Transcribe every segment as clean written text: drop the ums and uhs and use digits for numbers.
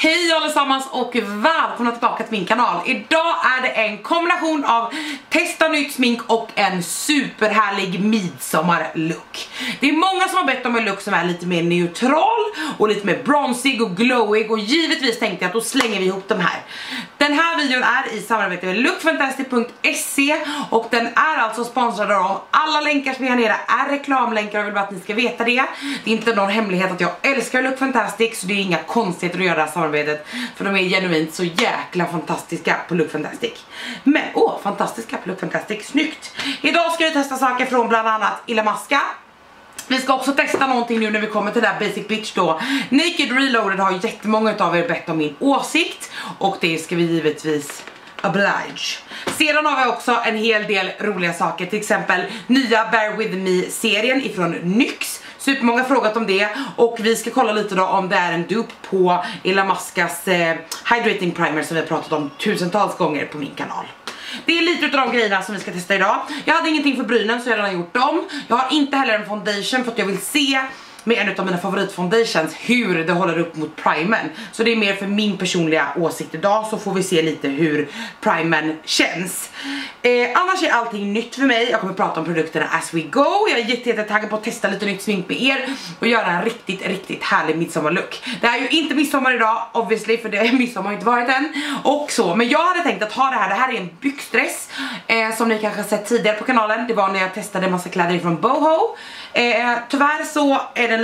Hej allesammans och välkomna tillbaka till min kanal. Idag är det en kombination av testa nytt smink och en superhärlig midsommarlook. Det är många som har bett om en look som är lite mer neutral och lite mer bronzig och glowig, och givetvis tänkte jag att då slänger vi ihop de här. Den här videon är i samarbete med lookfantastic.se och den är alltså sponsrad av alla länkar som är här nere är reklamlänkar, och jag vill bara att ni ska veta det. Det är inte någon hemlighet att jag älskar Look Fantastic, så det är inga konstigheter att göra det här samarbetet, för de är genuint så jäkla fantastiska på Look Fantastic. Men fantastiska på Look Fantastic, snyggt. Idag ska vi testa saker från bland annat Illamasqua. Vi ska också testa någonting nu när vi kommer till det här Basic Bitch då. Naked Reloaded har jättemånga av er bett om min åsikt, och det ska vi givetvis oblige. Sedan har vi också en hel del roliga saker, till exempel nya Bear With Me-serien ifrån NYX. Supermånga har frågat om det, och vi ska kolla lite då om det är en dupe på Illamasquas Hydrating Primer som vi har pratat om tusentals gånger på min kanal. Det är lite av de grejerna som vi ska testa idag. Jag hade ingenting för brynen så jag har redan gjort dem. Jag har inte heller en foundation för att jag vill se med en av mina favoritfoundations hur det håller upp mot primern. Så det är mer för min personliga åsikt idag, så får vi se lite hur primern känns. Annars är allting nytt för mig. Jag kommer prata om produkterna as we go. Jag är jättetaggad på att testa lite nytt smink med er och göra en riktigt härlig midsommarlook. Det är ju inte midsommar idag obviously, för det midsommar har inte varit än och så, men jag hade tänkt att ha det här. Det här är en byxdress som ni kanske har sett tidigare på kanalen. Det var när jag testade en massa kläder från Boho. Tyvärr så är den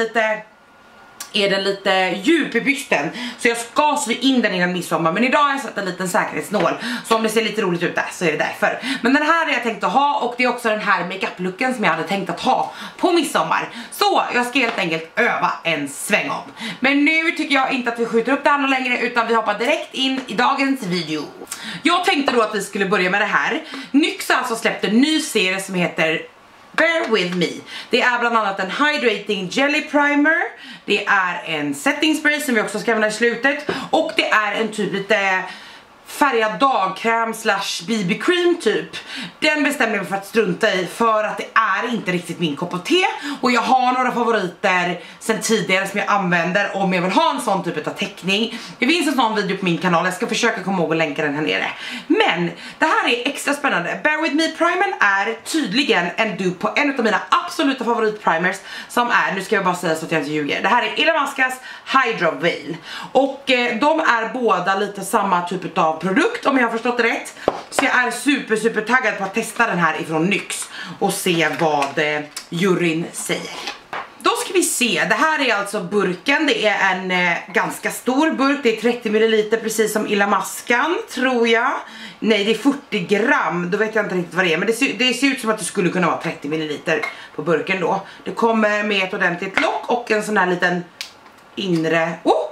lite djup i bysten, så jag ska sy in den innan midsommar. Men idag har jag satt en liten säkerhetsnål, så om det ser lite roligt ut där så är det därför. Men den här är jag tänkt att ha, och det är också den här makeup-looken som jag hade tänkt att ha på midsommar. Så jag ska helt enkelt öva en sväng om. Men nu tycker jag inte att vi skjuter upp det här längre, utan vi hoppar direkt in i dagens video. Jag tänkte då att vi skulle börja med det här. NYX har alltså släppt en ny serie som heter Bear With Me. Det är bland annat en Hydrating Jelly Primer. Det är en setting spray som vi också ska använda i slutet. Och det är en typ lite färgad dagkräm slash BB-cream typ. Den bestämde jag mig för att strunta i, för att det är inte riktigt min kopp av te. Och jag har några favoriter sen tidigare som jag använder om jag vill ha en sån typ av teckning. Det finns en sån video på min kanal, jag ska försöka komma ihåg att länka den här nere. Men det här är extra spännande. Bear With Me primern är tydligen en dupe på en av mina absoluta favoritprimers, som är, nu ska jag bara säga så att jag inte ljuger, det här är Illamasquas Hydro Veil. Och de är båda lite samma typ av produkt om jag har förstått det rätt. Så jag är super taggad på att testa den här ifrån NYX och se vad juryn säger. Då ska vi se, det här är alltså burken. Det är en ganska stor burk, det är 30 ml precis som Illamasqua, tror jag. Nej, det är 40 gram, då vet jag inte riktigt vad det är. Men det ser ut som att det skulle kunna vara 30 ml på burken då. Det kommer med ett ordentligt lock och en sån här liten inre...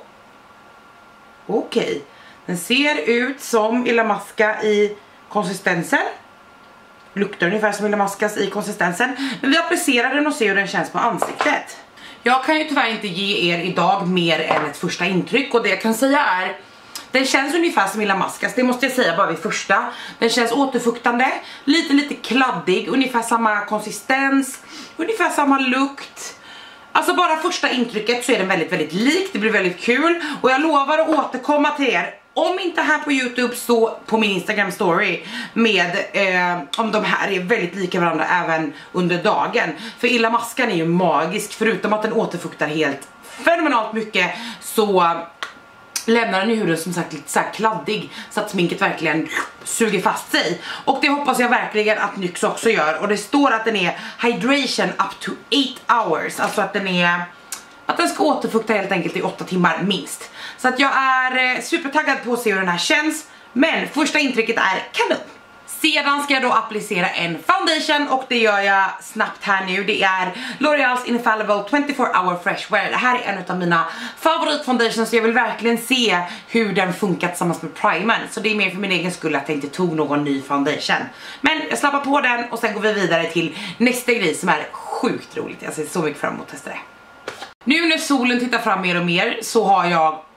Okej. Den ser ut som Illamasqua i konsistensen. Luktar ungefär som Illamasquas i konsistensen. Men vi applicerar den och ser hur den känns på ansiktet. Jag kan ju tyvärr inte ge er idag mer än ett första intryck. Och det jag kan säga är, den känns ungefär som Illamasqas, det måste jag säga bara vid första. Den känns återfuktande, lite kladdig, ungefär samma konsistens, ungefär samma lukt. Alltså bara första intrycket så är den väldigt lik, det blir väldigt kul. Och jag lovar att återkomma till er, om inte här på YouTube så på min Instagram story, med om de här är väldigt lika varandra även under dagen. För Illamasqua är ju magisk, förutom att den återfuktar helt fenomenalt mycket, så lämnar den i huden som sagt lite så här kladdig, så att sminket verkligen suger fast sig. Och det hoppas jag verkligen att NYX också gör. Och det står att den är hydration up to 8 hours. Alltså att den ska återfukta helt enkelt i 8 timmar minst. Så att jag är supertaggad på att se hur den här känns. Men första intrycket är kanon. Sedan ska jag då applicera en foundation, och det gör jag snabbt här nu. Det är L'Oreals Infallible 24 Hour Fresh Wear. Det här är en av mina favoritfoundations, så jag vill verkligen se hur den funkar tillsammans med primern. Så det är mer för min egen skull att jag inte tog någon ny foundation. Men jag slappar på den och sen går vi vidare till nästa grej som är sjukt roligt. Jag ser så mycket fram emot att testa det. Nu när solen tittar fram mer och mer så har jag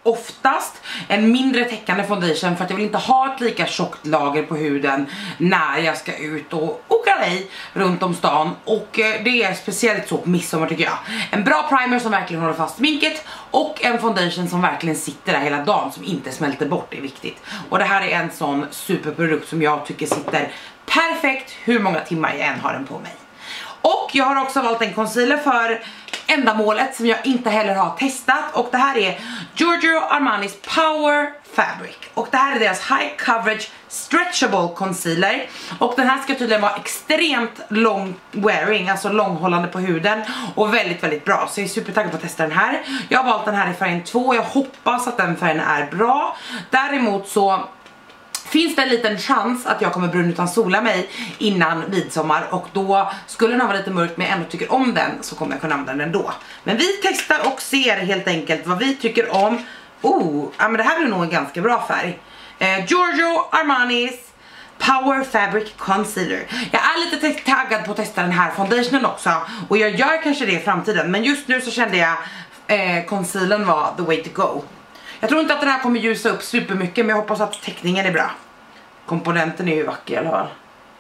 oftast en mindre täckande foundation för att jag vill inte ha ett lika tjockt lager på huden när jag ska ut och åka runt om stan. Och det är speciellt så på midsommar tycker jag. En bra primer som verkligen håller fast sminket och en foundation som verkligen sitter där hela dagen, som inte smälter bort, är viktigt. Och det här är en sån superprodukt som jag tycker sitter perfekt hur många timmar jag än har den på mig. Och jag har också valt en concealer för ändamålet som jag inte heller har testat. Och det här är Giorgio Armani's Power Fabric. Och det här är deras High Coverage Stretchable Concealer. Och den här ska tydligen vara extremt long wearing, alltså långhållande på huden. Och väldigt, väldigt bra. Så jag är supertaggad på att testa den här. Jag har valt den här i färgen 2. Jag hoppas att den färgen är bra. Däremot så finns det en liten chans att jag kommer brun utan sola mig innan midsommar. Och då skulle den vara lite mörkt men jag ändå tycker om den, så kommer jag kunna använda den då. Men vi testar och ser helt enkelt vad vi tycker om. Ja men det här blir nog en ganska bra färg. Giorgio Armani's Power Fabric Concealer. Jag är lite taggad på att testa den här foundationen också. Och jag gör kanske det i framtiden. Men just nu så kände jag concealern var the way to go. Jag tror inte att den här kommer ljusa upp supermycket, men jag hoppas att teckningen är bra. Komponenten är ju vacker i alla fall.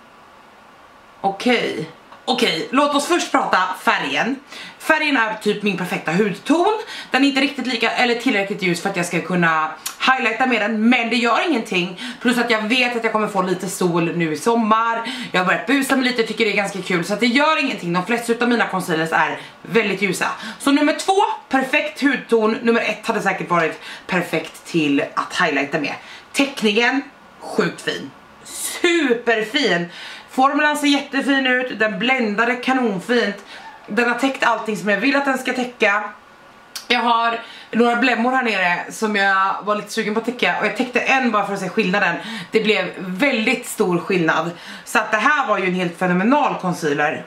Okej, låt oss först prata färgen. Färgen är typ min perfekta hudton. Den är inte riktigt lika eller tillräckligt ljus för att jag ska kunna highlighta med den, men det gör ingenting. Plus att jag vet att jag kommer få lite sol nu i sommar. Jag har börjat busa mig lite, tycker det är ganska kul, så att det gör ingenting. De flesta av mina concealers är väldigt ljusa. Så nummer 2, perfekt hudton. Nummer 1 hade säkert varit perfekt till att highlighta med. Teckningen, sjukt fin. Superfin. Formulan ser jättefin ut, den bländade kanonfint. Den har täckt allting som jag vill att den ska täcka. Jag har några blämmor här nere som jag var lite sugen på att täcka. Och jag täckte en bara för att se skillnaden. Det blev väldigt stor skillnad. Så att det här var ju en helt fenomenal concealer.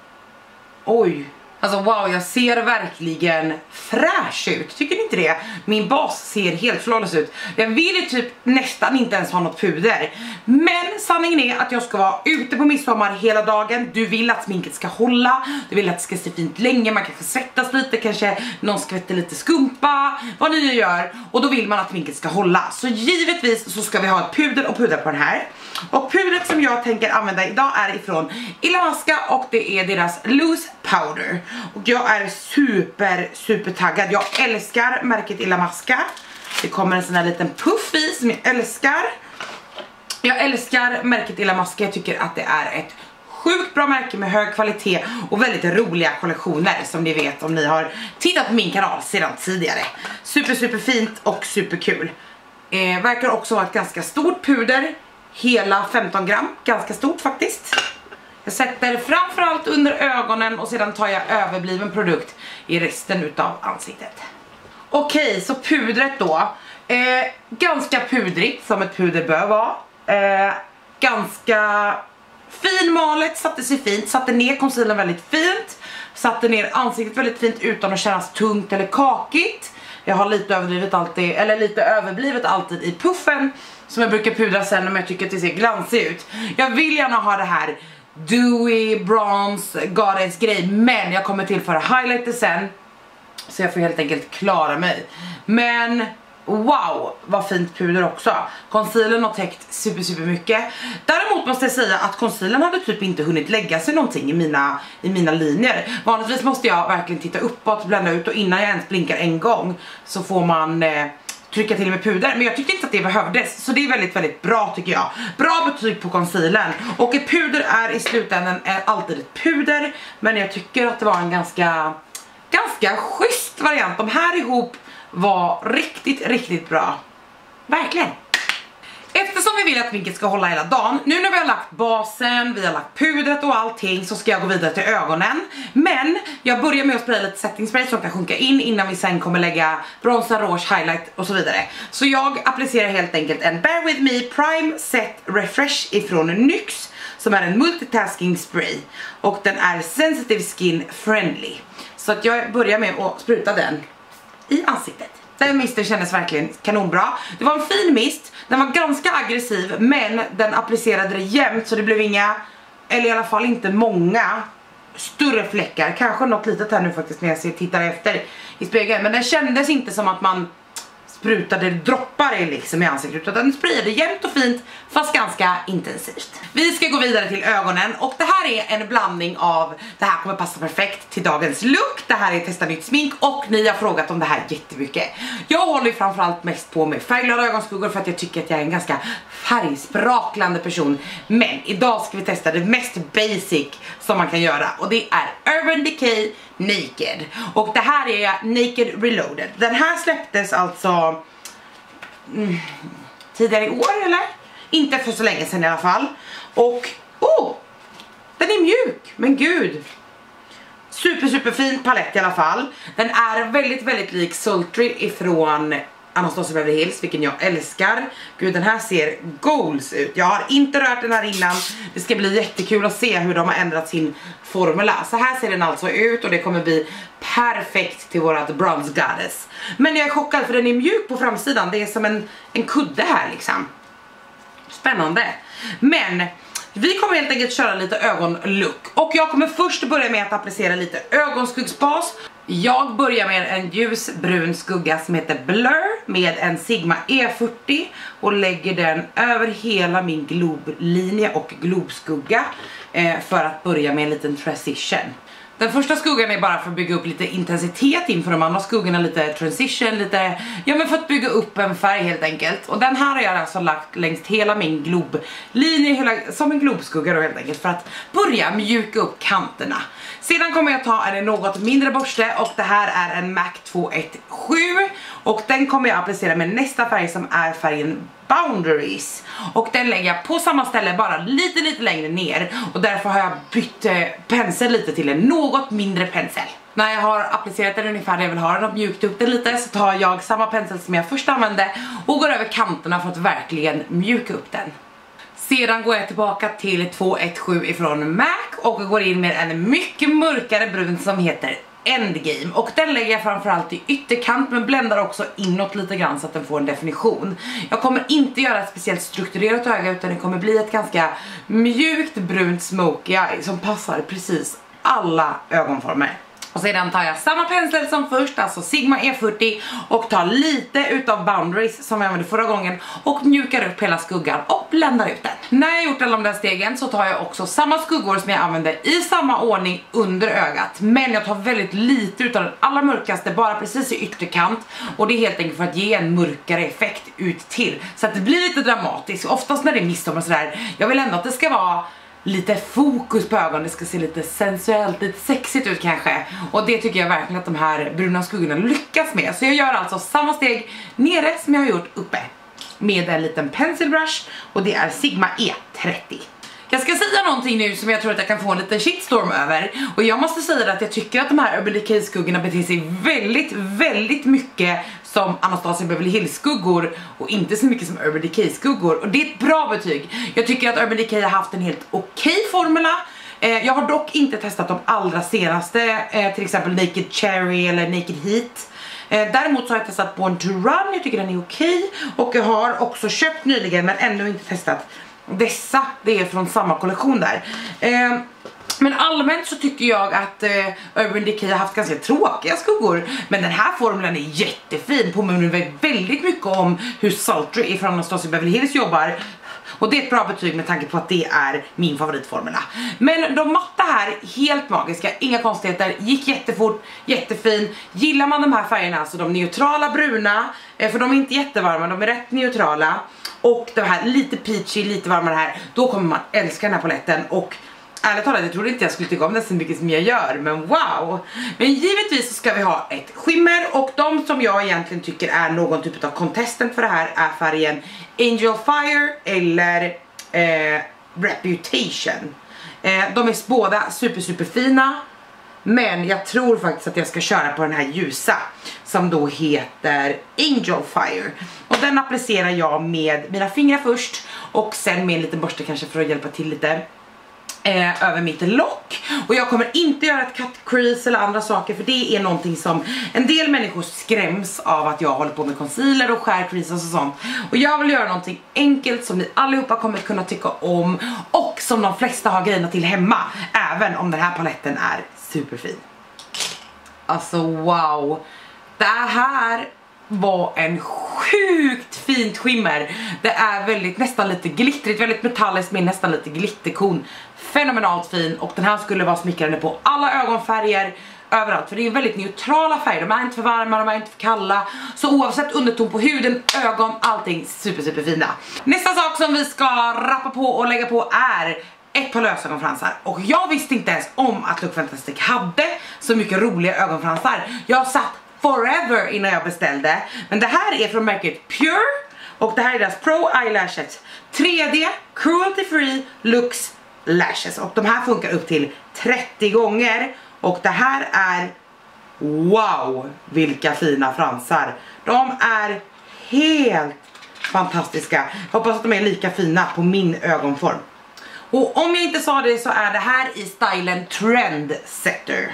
Oj. Alltså wow, jag ser verkligen fräsch ut. Tycker ni inte det? Min bas ser helt flawless ut. Jag vill ju typ nästan inte ens ha något puder. Men sanningen är att jag ska vara ute på midsommar hela dagen. Du vill att sminket ska hålla. Du vill att det ska se fint länge. Man kanske svettas lite, kanske någon skvätter lite skumpa. Vad ni nu gör. Och då vill man att sminket ska hålla. Så givetvis så ska vi ha ett puder och pudra på den här. Och pudret som jag tänker använda idag är ifrån Illamasqua och det är deras Loose Powder. Och jag är super taggad. Jag älskar märket Illamasqua. Det kommer en sån här liten puff i som jag älskar. Jag älskar märket Illamasqua. Jag tycker att det är ett sjukt bra märke med hög kvalitet och väldigt roliga kollektioner, som ni vet om ni har tittat på min kanal sedan tidigare. Super fint och superkul. Verkar också vara ett ganska stort puder. Hela 15 gram, ganska stort faktiskt. Jag sätter framförallt under ögonen och sedan tar jag överbliven produkt i resten utav ansiktet. Okej, så pudret då. Ganska pudrigt som ett puder bör vara. Ganska finmalet, satte sig fint. Satte ner concealern väldigt fint. Satte ner ansiktet väldigt fint utan att kännas tungt eller kakigt. Jag har lite överblivet alltid i puffen som jag brukar pudra sen om jag tycker att det ser glansigt ut. Jag vill gärna ha det här dewy, bronze, goddess grej, men jag kommer tillföra highlighter sen. Så jag får helt enkelt klara mig. Men wow, vad fint puder också. Concealern har täckt super mycket. Däremot måste jag säga att concealern hade typ inte hunnit lägga sig någonting i mina linjer. Vanligtvis måste jag verkligen titta uppåt, blända ut, och innan jag ens blinkar en gång så får man trycka till med puder. Men jag tyckte inte att det behövdes, så det är väldigt bra tycker jag. Bra betyg på concealern. Och ett puder är i slutändan alltid ett puder, men jag tycker att det var en ganska schysst variant. De här ihop var riktigt bra. Verkligen. Eftersom vi vill att sminket ska hålla hela dagen, nu när vi har lagt basen, vi har lagt pudret och allting, så ska jag gå vidare till ögonen. Men jag börjar med att spraya lite setting spray som kan sjunka in innan vi sen kommer lägga bronzer, rouge, highlight och så vidare. Så jag applicerar helt enkelt en Bear With Me Prime Set Refresh ifrån NYX, som är en multitasking spray. Och den är sensitive skin friendly. Så att jag börjar med att spruta den i ansiktet. Den misten kändes verkligen kanonbra. Det var en fin mist. Den var ganska aggressiv, men den applicerade det jämnt, så det blev inga, eller i alla fall inte många större fläckar. Kanske något litet här nu faktiskt när jag tittar efter i spegeln. Men den kändes inte som att man sprutade droppar liksom i ansiktet, utan den sprayade jämnt och fint fast ganska intensivt. Vi ska gå vidare till ögonen och det här är en blandning av, det här kommer passa perfekt till dagens look, det här är testa nytt smink och ni har frågat om det här jättemycket. Jag håller ju framförallt mest på med färgglada ögonskuggor för att jag tycker att jag är en ganska färgspraklande person, men idag ska vi testa det mest basic som man kan göra och det är Urban Decay Naked. Och det här är Naked Reloaded. Den här släpptes alltså tidigare i år eller? Inte för så länge sedan i alla fall. Och den är mjuk, men gud. Super fin palett i alla fall. Den är väldigt lik Sultry ifrån Anastasia Beverly Hills, vilken jag älskar. Gud, den här ser goals ut. Jag har inte rört den här innan. Det ska bli jättekul att se hur de har ändrat sin formula. Så här ser den alltså ut och det kommer bli perfekt till vårat Bronze Goddess. Men jag är chockad för den är mjuk på framsidan. Det är som en kudde här liksom. Spännande. Men vi kommer helt enkelt köra lite ögonlook. Och jag kommer först börja med att applicera lite ögonskuggsbas. Jag börjar med en ljusbrun skugga som heter Blur med en Sigma E40 och lägger den över hela min globlinje och globskugga för att börja med en liten transition. Den första skuggan är bara för att bygga upp lite intensitet inför de andra skuggorna, lite transition, lite, ja men för att bygga upp en färg helt enkelt. Och den här har jag alltså lagt längs hela min globlinje, som en globskugga då helt enkelt, för att börja mjuka upp kanterna. Sedan kommer jag ta en något mindre borste och det här är en MAC 217 och den kommer jag applicera med nästa färg som är färgen Boundaries. Och den lägger jag på samma ställe, bara lite längre ner. Och därför har jag bytt pensel lite till en något mindre pensel. När jag har applicerat den ungefär där jag vill ha den och mjukt upp den lite, så tar jag samma pensel som jag först använde och går över kanterna för att verkligen mjuka upp den. Sedan går jag tillbaka till 217 ifrån MAC och går in med en mycket mörkare brun som heter Endgame. Och den lägger jag framförallt i ytterkant men bländar också inåt lite grann så att den får en definition. Jag kommer inte göra ett speciellt strukturerat öga utan det kommer bli ett ganska mjukt brunt smoky eye som passar precis alla ögonformer. Och sedan tar jag samma pensel som först, alltså Sigma E40, och tar lite utav Boundaries som jag använde förra gången och mjukar upp hela skuggan och bländar ut den. När jag gjort alla de där stegen så tar jag också samma skuggor som jag använde i samma ordning under ögat. Men jag tar väldigt lite utav den allra mörkaste, bara precis i ytterkant. Och det är helt enkelt för att ge en mörkare effekt ut till. Så att det blir lite dramatiskt. Oftast när det är midsommar och sådär, jag vill ändå att det ska vara lite fokus på ögonen, det ska se lite sensuellt, lite sexigt ut kanske. Och det tycker jag verkligen att de här bruna skuggorna lyckas med. Så jag gör alltså samma steg nere som jag har gjort uppe med en liten pencil brush och det är Sigma E30. Jag ska säga någonting nu som jag tror att jag kan få en liten shitstorm över. Och jag måste säga att jag tycker att de här Urban Decay skuggorna beter sig väldigt mycket som Anastasia Beverly Hills skuggor och inte så mycket som Urban Decay skuggor. Och det är ett bra betyg. Jag tycker att Urban Decay har haft en helt okej formula. Jag har dock inte testat de allra senaste, till exempel Naked Cherry eller Naked Heat. Däremot så har jag testat Born to Run, jag tycker den är okej. Och jag har också köpt nyligen men ännu inte testat dessa, det är från samma kollektion där. Men allmänt så tycker jag att Urban Decay har haft ganska tråkiga skuggor. Men den här formulan är jättefin, påminner väldigt mycket om hur Sultry från Anastasia Beverly Hills jobbar. Och det är ett bra betyg med tanke på att det är min favoritformula. Men de matta här, helt magiska, inga konstigheter, gick jättefort, jättefin. Gillar man de här färgerna, alltså de neutrala bruna, för de är inte jättevarma, de är rätt neutrala. Och det här lite peachy, lite varmare här, då kommer man älska den här paletten. Och ärligt talat, jag trodde inte jag skulle tycka om det så mycket som jag gör, men wow! Men givetvis så ska vi ha ett skimmer och de som jag egentligen tycker är någon typ av contestant för det här är färgen Angel Fire eller Reputation. De är båda super fina, men jag tror faktiskt att jag ska köra på den här ljusa som då heter Angel Fire. Och den applicerar jag med mina fingrar först och sen med en liten borste kanske för att hjälpa till lite över mitt lock. Och jag kommer inte göra ett cut crease eller andra saker, för det är någonting som en del människor skräms av, att jag håller på med concealer och skär creases och sånt. Och jag vill göra någonting enkelt som ni allihopa kommer kunna tycka om och som de flesta har grejerna till hemma, även om den här paletten är superfin. Alltså wow, det här var en sjukt fint skimmer. Det är väldigt, nästan lite glittrigt, väldigt metalliskt med nästan lite glitterkon. Fenomenalt fin, och den här skulle vara smickrande på alla ögonfärger, överallt, för det är väldigt neutrala färger. De är inte för varma, de är inte för kalla. Så oavsett underton på huden, ögon, allting super fina. Nästa sak som vi ska rappa på och lägga på är ett par lösögonfransar. Och jag visste inte ens om att Look Fantastic hade så mycket roliga ögonfransar. Jag satt forever innan jag beställde. Men det här är från märket Pure, och det här är deras Pro Eyelashes 3D Cruelty Free Lux Lashes. Och de här funkar upp till 30 gånger. Och det här är, wow, vilka fina fransar. De är helt fantastiska. Jag hoppas att de är lika fina på min ögonform. Och om jag inte sa det så är det här i stylen Trendsetter.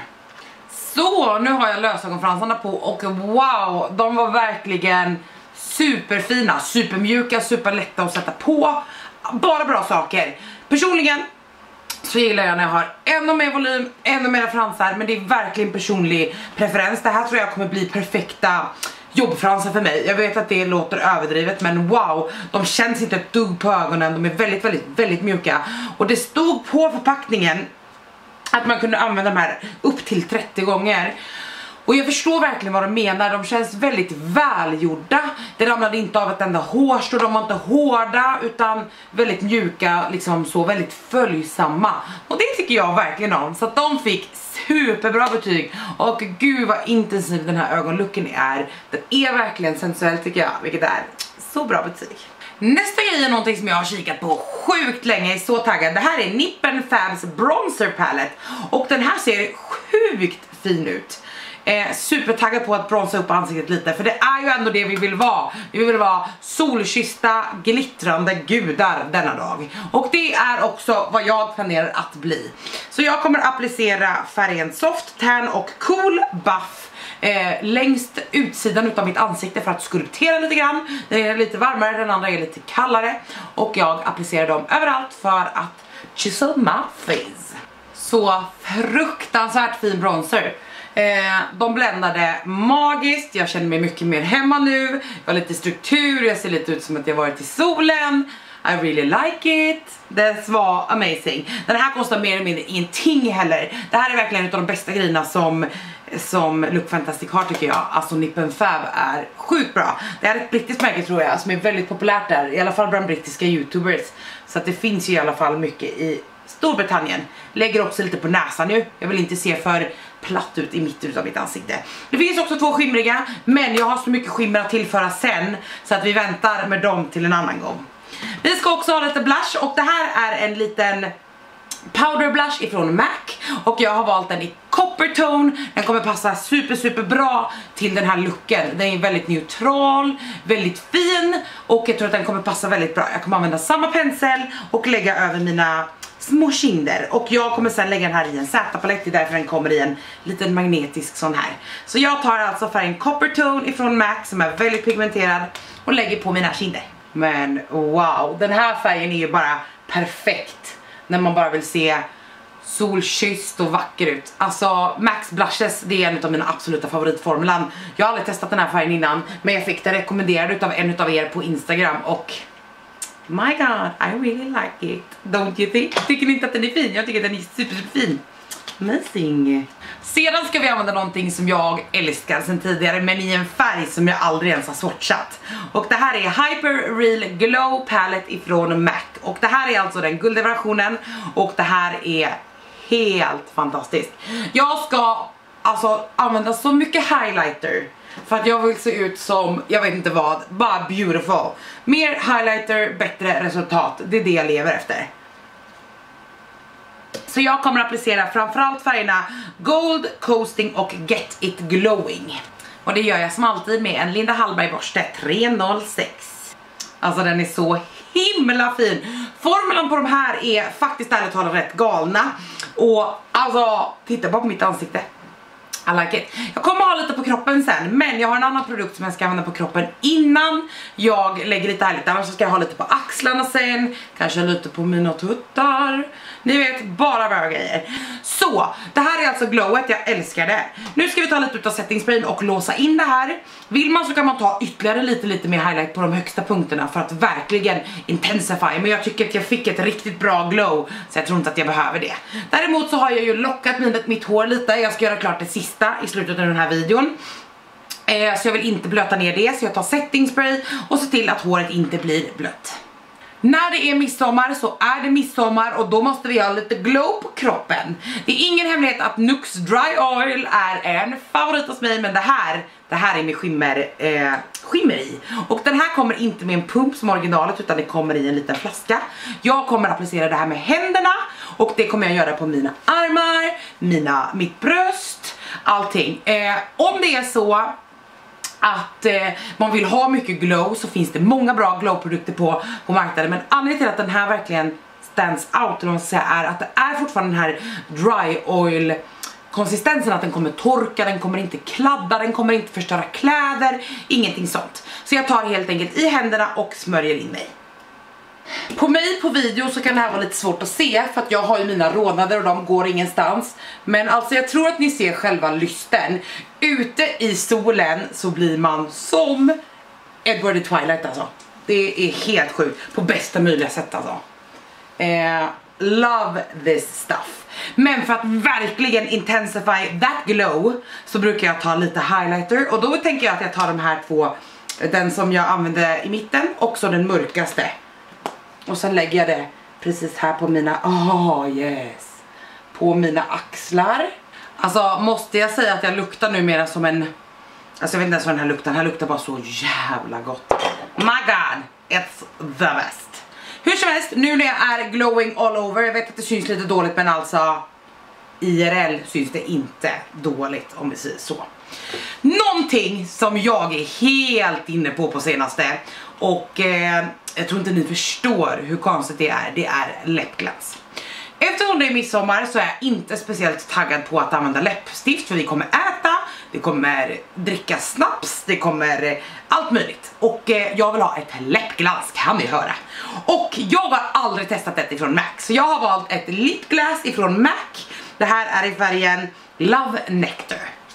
Så nu har jag lösögonfransarna på, och wow, de var verkligen superfina, supermjuka, superlätta att sätta på. Bara bra saker. Personligen så gillar jag när jag har ännu mer volym, ännu mer fransar, men det är verkligen personlig preferens. Det här tror jag kommer bli perfekta jobbfransar för mig. Jag vet att det låter överdrivet, men wow, de känns inte ett dugg på ögonen. De är väldigt mjuka. Och det stod på förpackningen att man kunde använda de här upp till 30 gånger. Och jag förstår verkligen vad de menar. De känns väldigt välgjorda. Det ramlade inte av ett enda hårstrå. De var inte hårda utan väldigt mjuka, liksom så, väldigt följsamma. Och det tycker jag verkligen om. Så att de fick superbra betyg. Och gud vad intensiv den här ögonlooken är. Den är verkligen sensuell tycker jag, vilket är så bra betyg. Nästa grej är någonting som jag har kikat på sjukt länge, jag är så taggad. Det här är Nip & Fabs Bronzer Palette. Och den här ser sjukt fin ut. Supertaggad på att bronsa upp ansiktet lite, för det är ju ändå det vi vill vara. Vi vill vara solkyssta, glittrande gudar denna dag. Och det är också vad jag planerar att bli. Så jag kommer applicera färgen Soft Tan och Cool Buff längst utsidan utav mitt ansikte för att skulptera lite grann. Den är lite varmare, den andra är lite kallare. Och jag applicerar dem överallt för att chisel my face. Så fruktansvärt fin bronzer. De bländade magiskt. Jag känner mig mycket mer hemma nu. Jag har lite struktur, jag ser lite ut som att jag varit i solen. I really like it. Det var amazing. Den här kostar mer eller mindre ingenting heller. Det här är verkligen en av de bästa grejerna som Look Fantastic har tycker jag. Alltså Nip & Fab är sjukt bra. Det är ett brittiskt märke tror jag, som är väldigt populärt där, i alla fall bland brittiska youtubers. Så att det finns ju i alla fall mycket i Storbritannien. Lägger också lite på näsan nu. Jag vill inte se för platt ut i mitten av mitt ansikte. Det finns också 2 skimriga, men jag har så mycket skimmer att tillföra sen, så att vi väntar med dem till en annan gång. Vi ska också ha lite blush, och det här är en liten powder blush ifrån MAC. Och jag har valt den i Copper Tone. Den kommer passa super bra till den här looken. Den är väldigt neutral, väldigt fin, och jag tror att den kommer passa väldigt bra. Jag kommer använda samma pensel och lägga över mina små kinder. Och jag kommer sen lägga den här i en Z-palett, det är därför den kommer i en liten magnetisk sån här. Så jag tar alltså färgen Copper Tone ifrån MAC som är väldigt pigmenterad och lägger på mina kinder. Men wow, den här färgen är ju bara perfekt när man bara vill se solkysst och vacker ut. Alltså Max Blushes, det är en av mina absoluta favoritformulan. Jag har aldrig testat den här färgen innan, men jag fick den rekommenderad utav en utav er på Instagram, och my god, I really like it. Don't you think? Tycker ni inte att den är fin? Jag tycker att den är superfin. Amazing. Sedan ska vi använda någonting som jag älskar sedan tidigare, men i en färg som jag aldrig ens har swatchat. Och det här är Hyper Real Glow Palette ifrån MAC. Och det här är alltså den guldiga versionen, och det här är helt fantastiskt. Jag ska alltså använda så mycket highlighter för att jag vill se ut som, jag vet inte vad, bara beautiful. Mer highlighter, bättre resultat. Det är det jag lever efter. Så jag kommer att applicera framförallt färgerna Gold, Coasting och Get It Glowing. Och det gör jag som alltid med en Linda Hallberg borste 306. Alltså den är så himla fin. Formulan på de här är faktiskt ärligt talat rätt galna. Och alltså, titta bara på mitt ansikte. I like it. Jag kommer ha lite på kroppen sen, men jag har en annan produkt som jag ska använda på kroppen innan jag lägger lite här lite. Annars ska jag ha lite på axlarna sen, kanske lite på mina tuttar. Ni vet, bara bra grejer. Så, det här är alltså glowet, jag älskar det. Nu ska vi ta lite utav setting sprayen och låsa in det här. Vill man så kan man ta ytterligare lite mer highlight på de högsta punkterna för att verkligen intensify. Men jag tycker att jag fick ett riktigt bra glow, så jag tror inte att jag behöver det. Däremot så har jag ju lockat mitt hår lite. Jag ska göra klart det sista i slutet av den här videon. Så jag vill inte blöta ner det, så jag tar setting spray och ser till att håret inte blir blött. När det är midsommar så är det midsommar och då måste vi ha lite glow på kroppen. Det är ingen hemlighet att Nux Dry Oil är en favorit hos mig, men det här är med skimmer i. Och den här kommer inte med en pump som originalet, utan det kommer i en liten flaska. Jag kommer applicera det här med händerna och det kommer jag göra på mina armar, mitt bröst, allting. Om det är så att man vill ha mycket glow så finns det många bra glowprodukter på marknaden, men anledningen till att den här verkligen stands out är att det är fortfarande den här dry oil konsistensen, att den kommer torka, den kommer inte kladda, den kommer inte förstöra kläder, ingenting sånt. Så jag tar helt enkelt i händerna och smörjer in mig. På mig på video så kan det här vara lite svårt att se för att jag har ju mina rodnader och de går ingenstans. Men alltså jag tror att ni ser själva lysten. Ute i solen så blir man som Edward i Twilight alltså. Det är helt sjukt, på bästa möjliga sätt alltså. Love this stuff. Men för att verkligen intensify that glow så brukar jag ta lite highlighter. Och då tänker jag att jag tar de här två. Den som jag använde i mitten och så den mörkaste. Och sen lägger jag det precis här på mina, på mina axlar. Alltså måste jag säga att jag luktar numera som en, alltså jag vet inte ens vad den här luktar bara så jävla gott. My god, it's the best. Hur som helst, nu när jag är glowing all over, jag vet att det syns lite dåligt, men alltså IRL syns det inte dåligt om vi säger så. Någonting som jag är helt inne på senaste, och jag tror inte ni förstår hur konstigt det är läppglans. Eftersom det är midsommar så är jag inte speciellt taggad på att använda läppstift, för vi kommer äta, vi kommer dricka snaps, det kommer allt möjligt. Och jag vill ha ett läppglans, kan ni höra. Och jag har aldrig testat det ifrån MAC, så jag har valt ett lipglass ifrån MAC. Det här är i färgen Love Nectar.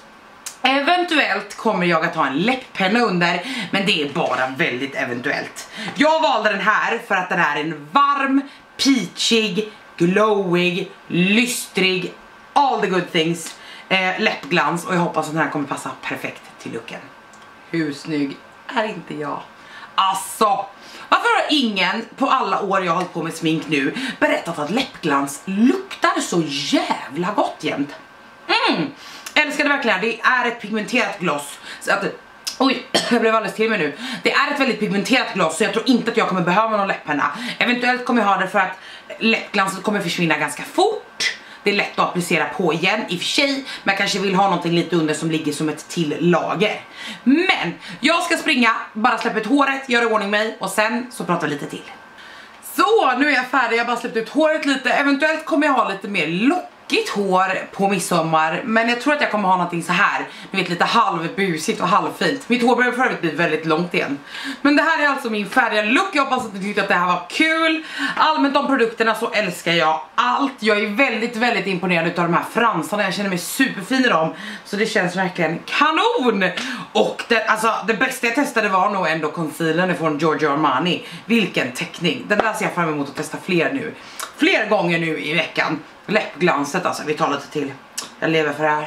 Eventuellt kommer jag att ha en läpppenna under, men det är bara väldigt eventuellt. Jag valde den här för att den är en varm, peachig, glowig, lystrig, all the good things läppglans, och jag hoppas att den här kommer passa perfekt till looken. Hur snygg är inte jag? Alltså, varför har ingen på alla år jag har hållit på med smink nu berättat att läppglans luktar så jävla gott jämt? Älskar det verkligen. Det är ett pigmenterat gloss, så att, oj, jag blev alldeles till mig nu. Det är ett väldigt pigmenterat gloss, så jag tror inte att jag kommer behöva någon läpppenna. Eventuellt kommer jag ha det för att läppglanset kommer försvinna ganska fort. Det är lätt att applicera på igen i och för sig, men jag kanske vill ha någonting lite under som ligger som ett till lager. Men jag ska springa, bara släppa ut håret, göra i ordning mig och sen så pratar vi lite till. Så, nu är jag färdig, jag har bara släppt ut håret lite. Eventuellt kommer jag ha lite mer lockigt hår på midsommar, men jag tror att jag kommer ha någonting så här, ni vet, lite halvbusigt och halvfint. Mitt hår börjar för övrigt bli väldigt långt igen. Men det här är alltså min färdiga look. Jag hoppas att ni tyckte att det här var kul. Allmänt om produkterna så älskar jag allt. Jag är väldigt imponerad utav de här fransarna. Jag känner mig superfin i dem, så det känns verkligen kanon. Och det bästa jag testade var nog ändå concealern från Giorgio Armani. Vilken teckning. Den där ser jag fram emot att testa fler gånger nu i veckan. Läppglanset alltså, vi tar lite till. Jag lever för det här.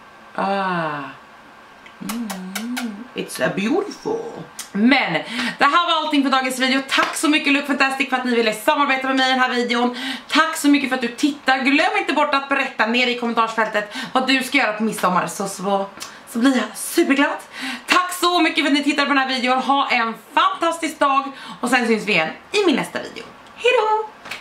It's a beautiful. Men det här var allting för dagens video. Tack så mycket Look Fantastic för att ni ville samarbeta med mig i den här videon. Tack så mycket för att du tittar. Glöm inte bort att berätta nere i kommentarsfältet vad du ska göra på midsommar, så blir jag superglad. Tack så mycket för att ni tittade på den här videon. Ha en fantastisk dag och sen syns vi igen i min nästa video.